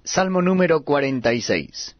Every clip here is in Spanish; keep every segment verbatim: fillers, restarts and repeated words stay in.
Salmo número cuarenta y seis.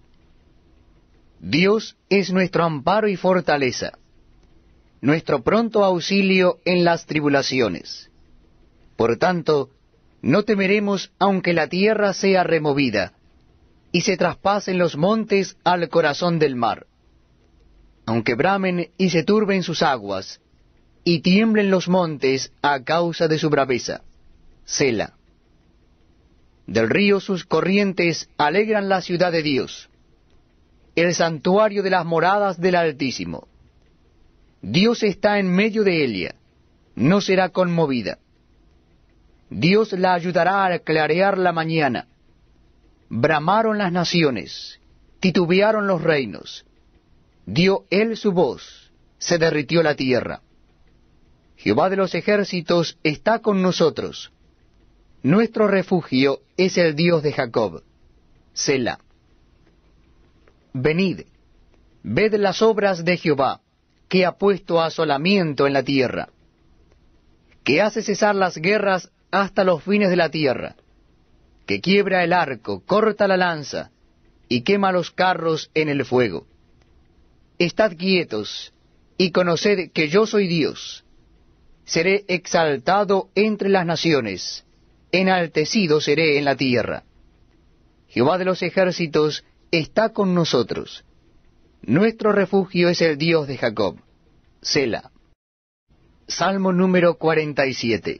Dios es nuestro amparo y fortaleza, nuestro pronto auxilio en las tribulaciones. Por tanto, no temeremos aunque la tierra sea removida, y se traspasen los montes al corazón del mar. Aunque bramen y se turben sus aguas, y tiemblen los montes a causa de su braveza. Sela. Del río sus corrientes alegran la ciudad de Dios, el santuario de las moradas del Altísimo. Dios está en medio de ella, no será conmovida. Dios la ayudará a clarear la mañana. Bramaron las naciones, titubearon los reinos. Dio él su voz, se derritió la tierra. Jehová de los ejércitos está con nosotros. Nuestro refugio es el Dios de Jacob. Sela. Venid, ved las obras de Jehová, que ha puesto asolamiento en la tierra, que hace cesar las guerras hasta los fines de la tierra, que quiebra el arco, corta la lanza, y quema los carros en el fuego. Estad quietos, y conoced que yo soy Dios. Seré exaltado entre las naciones, enaltecido seré en la tierra. Jehová de los ejércitos está con nosotros. Nuestro refugio es el Dios de Jacob. Sela. Salmo número cuarenta y siete.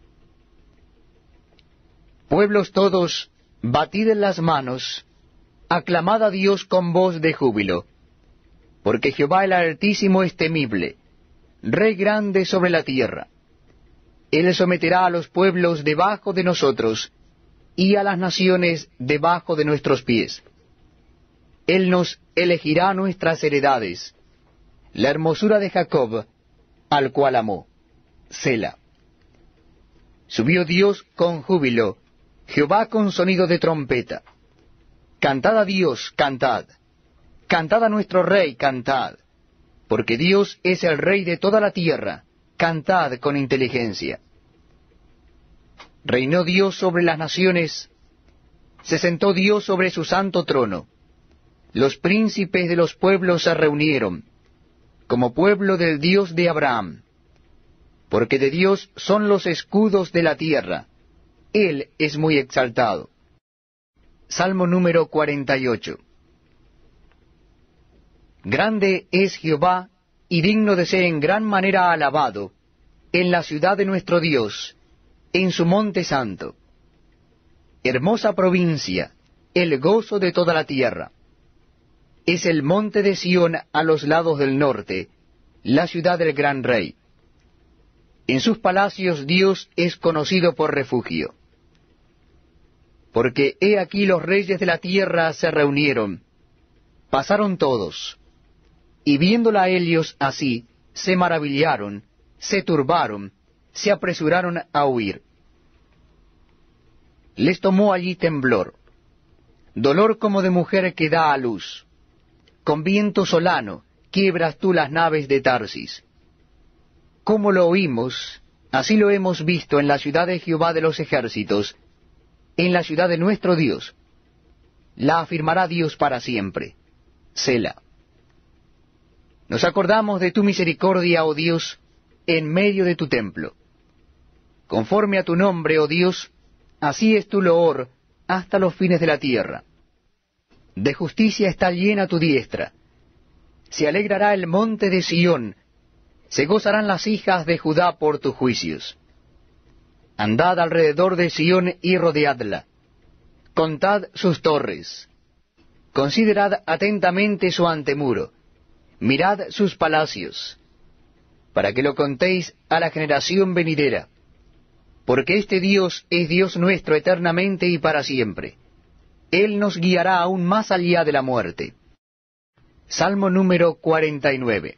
Pueblos todos, batid en las manos, aclamad a Dios con voz de júbilo, porque Jehová el Altísimo es temible, Rey grande sobre la tierra. Él someterá a los pueblos debajo de nosotros, y a las naciones debajo de nuestros pies. Él nos elegirá nuestras heredades, la hermosura de Jacob, al cual amó. Sela. Subió Dios con júbilo, Jehová con sonido de trompeta. Cantad a Dios, cantad. Cantad a nuestro Rey, cantad. Porque Dios es el Rey de toda la tierra, cantad con inteligencia. Reinó Dios sobre las naciones, se sentó Dios sobre su santo trono. Los príncipes de los pueblos se reunieron, como pueblo del Dios de Abraham. Porque de Dios son los escudos de la tierra, Él es muy exaltado. Salmo número cuarenta y ocho. Grande es Jehová, y digno de ser en gran manera alabado, en la ciudad de nuestro Dios, en su monte santo. Hermosa provincia, el gozo de toda la tierra. Es el monte de Sión a los lados del norte, la ciudad del gran rey. En sus palacios Dios es conocido por refugio. Porque he aquí los reyes de la tierra se reunieron, pasaron todos, y viéndola ellos así, se maravillaron, se turbaron, se apresuraron a huir. Les tomó allí temblor, dolor como de mujer que da a luz. Con viento solano quiebras tú las naves de Tarsis. Como lo oímos, así lo hemos visto en la ciudad de Jehová de los ejércitos, en la ciudad de nuestro Dios. La afirmará Dios para siempre. Sela. Nos acordamos de tu misericordia, oh Dios, en medio de tu templo. Conforme a tu nombre, oh Dios, así es tu loor hasta los fines de la tierra. De justicia está llena tu diestra. Se alegrará el monte de Sión, se gozarán las hijas de Judá por tus juicios. Andad alrededor de Sión y rodeadla. Contad sus torres. Considerad atentamente su antemuro. Mirad sus palacios, para que lo contéis a la generación venidera. Porque este Dios es Dios nuestro eternamente y para siempre. Él nos guiará aún más allá de la muerte. Salmo número cuarenta y nueve.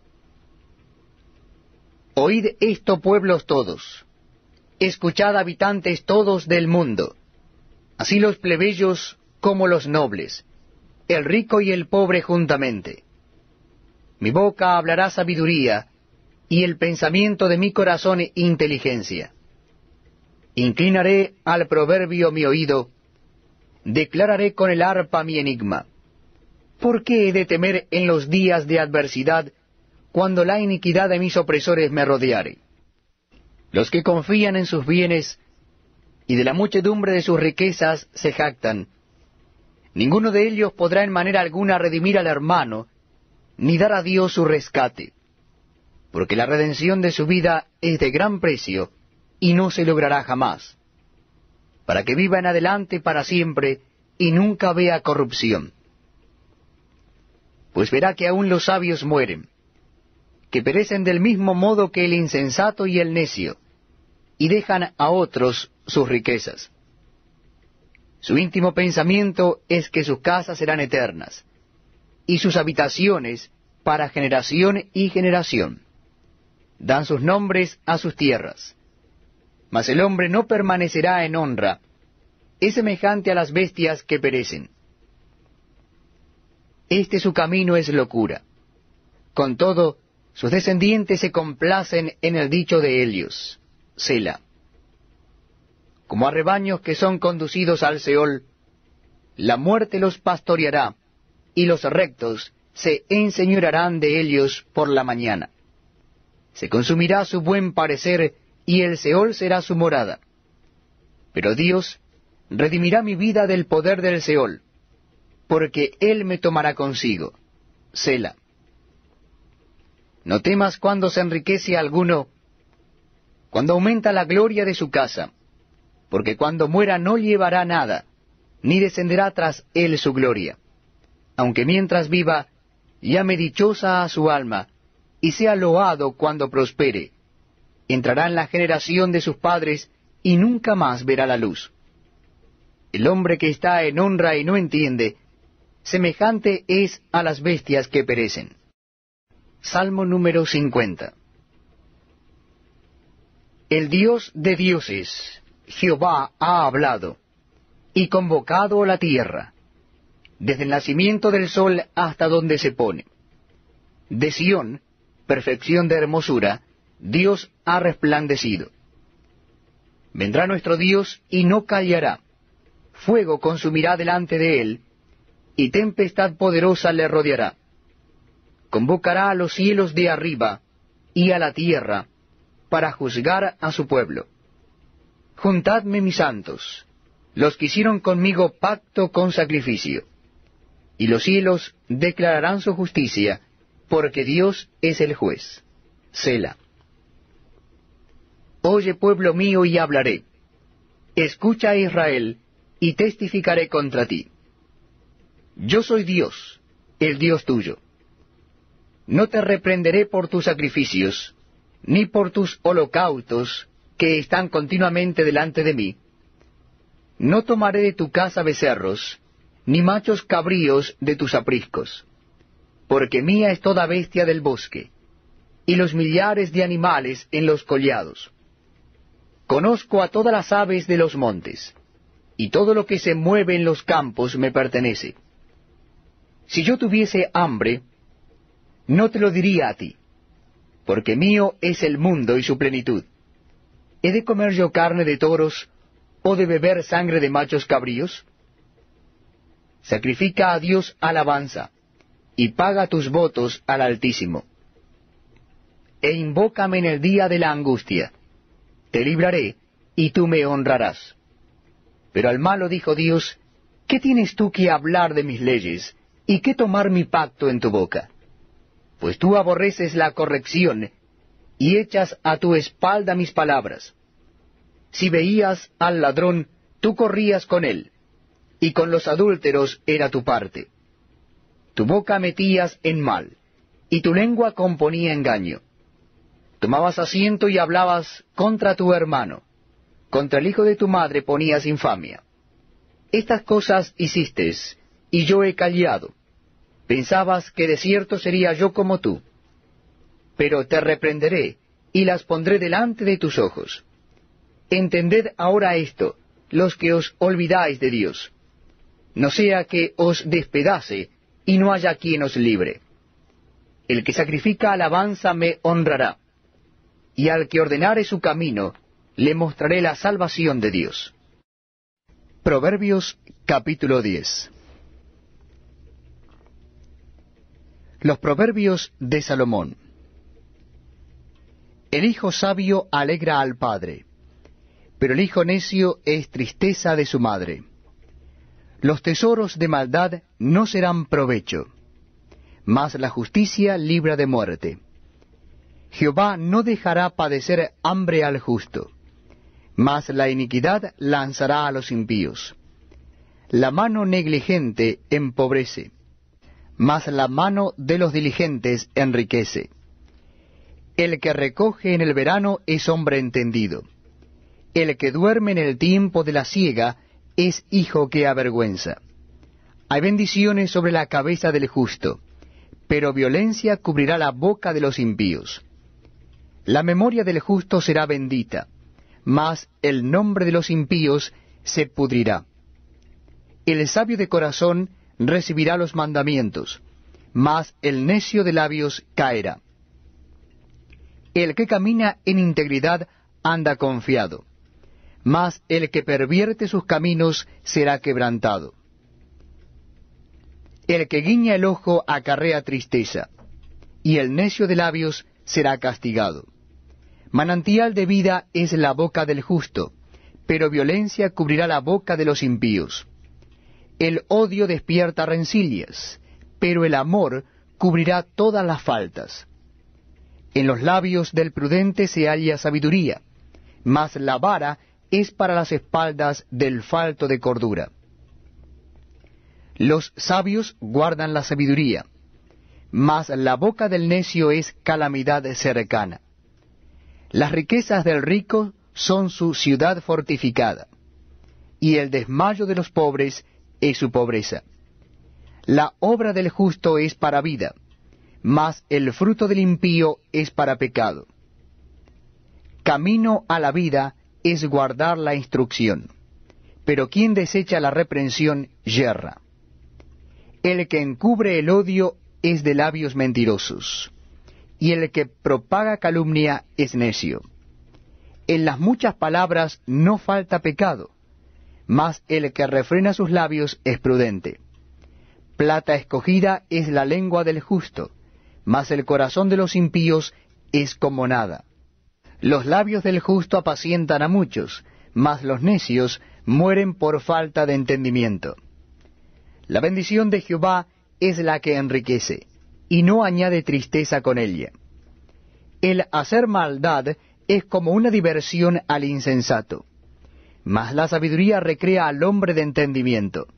Oíd esto, pueblos todos. Escuchad, habitantes todos del mundo. Así los plebeyos como los nobles, el rico y el pobre juntamente. Mi boca hablará sabiduría, y el pensamiento de mi corazón inteligencia. Inclinaré al proverbio mi oído, declararé con el arpa mi enigma. ¿Por qué he de temer en los días de adversidad, cuando la iniquidad de mis opresores me rodeare? Los que confían en sus bienes y de la muchedumbre de sus riquezas se jactan. Ninguno de ellos podrá en manera alguna redimir al hermano, ni dar a Dios su rescate, porque la redención de su vida es de gran precio, y no se logrará jamás, para que viva en adelante para siempre, y nunca vea corrupción. Pues verá que aún los sabios mueren, que perecen del mismo modo que el insensato y el necio, y dejan a otros sus riquezas. Su íntimo pensamiento es que sus casas serán eternas, y sus habitaciones para generación y generación. Dan sus nombres a sus tierras. Mas el hombre no permanecerá en honra, es semejante a las bestias que perecen. Este su camino es locura. Con todo, sus descendientes se complacen en el dicho de ellos. Selah. Como a rebaños que son conducidos al Seol, la muerte los pastoreará, y los rectos se enseñorearán de ellos por la mañana. Se consumirá su buen parecer, y el Seol será su morada. Pero Dios redimirá mi vida del poder del Seol, porque Él me tomará consigo. Selah. No temas cuando se enriquece alguno, cuando aumenta la gloria de su casa, porque cuando muera no llevará nada, ni descenderá tras él su gloria. Aunque mientras viva, llame dichosa a su alma, y sea loado cuando prospere. Entrará en la generación de sus padres, y nunca más verá la luz. El hombre que está en honra y no entiende, semejante es a las bestias que perecen. Salmo número cincuenta. El Dios de dioses, Jehová, ha hablado, y convocado la tierra, desde el nacimiento del sol hasta donde se pone. De Sión, perfección de hermosura, Dios ha resplandecido. Vendrá nuestro Dios y no callará. Fuego consumirá delante de él, y tempestad poderosa le rodeará. Convocará a los cielos de arriba y a la tierra, para juzgar a su pueblo. Juntadme mis santos, los que hicieron conmigo pacto con sacrificio, y los cielos declararán su justicia, porque Dios es el juez. Selah. Oye, pueblo mío, y hablaré. Escucha, Israel, y testificaré contra ti. Yo soy Dios, el Dios tuyo. No te reprenderé por tus sacrificios, ni por tus holocaustos, que están continuamente delante de mí. No tomaré de tu casa becerros, ni machos cabríos de tus apriscos, porque mía es toda bestia del bosque, y los millares de animales en los collados. Conozco a todas las aves de los montes, y todo lo que se mueve en los campos me pertenece. Si yo tuviese hambre, no te lo diría a ti, porque mío es el mundo y su plenitud. ¿He de comer yo carne de toros, o de beber sangre de machos cabríos? Sacrifica a Dios alabanza, y paga tus votos al Altísimo. E invócame en el día de la angustia. Te libraré, y tú me honrarás. Pero al malo dijo Dios, ¿qué tienes tú que hablar de mis leyes, y qué tomar mi pacto en tu boca? Pues tú aborreces la corrección, y echas a tu espalda mis palabras. Si veías al ladrón, tú corrías con él, y con los adúlteros era tu parte. Tu boca metías en mal, y tu lengua componía engaño. Tomabas asiento y hablabas contra tu hermano, contra el hijo de tu madre ponías infamia. Estas cosas hiciste, y yo he callado. Pensabas que de cierto sería yo como tú. Pero te reprenderé, y las pondré delante de tus ojos. Entended ahora esto, los que os olvidáis de Dios. No sea que os despedace, y no haya quien os libre. El que sacrifica alabanza me honrará, y al que ordenare su camino, le mostraré la salvación de Dios. Proverbios capítulo diez. Los proverbios de Salomón. El hijo sabio alegra al padre, pero el hijo necio es tristeza de su madre. Los tesoros de maldad no serán provecho, mas la justicia libra de muerte. Jehová no dejará padecer hambre al justo, mas la iniquidad lanzará a los impíos. La mano negligente empobrece, mas la mano de los diligentes enriquece. El que recoge en el verano es hombre entendido. El que duerme en el tiempo de la siega es hijo que avergüenza. Hay bendiciones sobre la cabeza del justo, pero violencia cubrirá la boca de los impíos. La memoria del justo será bendita, mas el nombre de los impíos se pudrirá. El sabio de corazón recibirá los mandamientos, mas el necio de labios caerá. El que camina en integridad anda confiado, mas el que pervierte sus caminos será quebrantado. El que guiña el ojo acarrea tristeza, y el necio de labios será castigado. Manantial de vida es la boca del justo, pero violencia cubrirá la boca de los impíos. El odio despierta rencillas, pero el amor cubrirá todas las faltas. En los labios del prudente se halla sabiduría, mas la vara es para las espaldas del falto de cordura. Los sabios guardan la sabiduría, mas la boca del necio es calamidad cercana. Las riquezas del rico son su ciudad fortificada, y el desmayo de los pobres es su pobreza. La obra del justo es para vida, mas el fruto del impío es para pecado. Camino a la vida es guardar la instrucción, pero quien desecha la reprensión yerra. El que encubre el odio es de labios mentirosos, y el que propaga calumnia es necio. En las muchas palabras no falta pecado, mas el que refrena sus labios es prudente. Plata escogida es la lengua del justo, mas el corazón de los impíos es como nada. Los labios del justo apacientan a muchos, mas los necios mueren por falta de entendimiento. La bendición de Jehová es la que enriquece, y no añade tristeza con ella. El hacer maldad es como una diversión al insensato, mas la sabiduría recrea al hombre de entendimiento.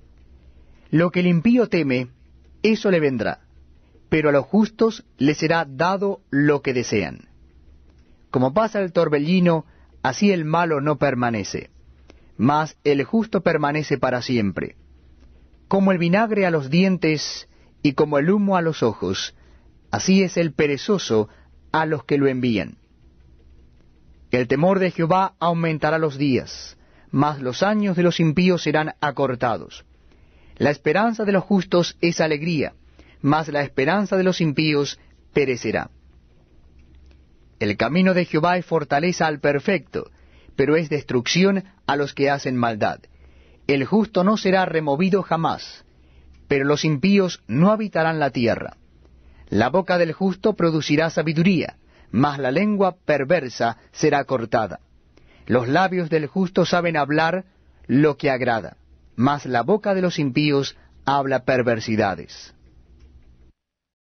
Lo que el impío teme, eso le vendrá, pero a los justos les será dado lo que desean. Como pasa el torbellino, así el malo no permanece, mas el justo permanece para siempre. Como el vinagre a los dientes y como el humo a los ojos, así es el perezoso a los que lo envían. El temor de Jehová aumentará los días, mas los años de los impíos serán acortados. La esperanza de los justos es alegría, mas la esperanza de los impíos perecerá. El camino de Jehová es fortaleza al perfecto, pero es destrucción a los que hacen maldad. El justo no será removido jamás, pero los impíos no habitarán la tierra. La boca del justo producirá sabiduría, mas la lengua perversa será cortada. Los labios del justo saben hablar lo que agrada, mas la boca de los impíos habla perversidades.